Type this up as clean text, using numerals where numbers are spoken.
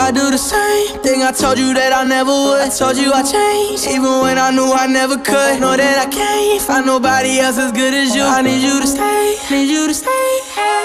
I do the same thing I told you that I never would. I told you I changed, even when I knew I never could. Know that I can't find nobody else as good as you. I need you to stay, need you to stay.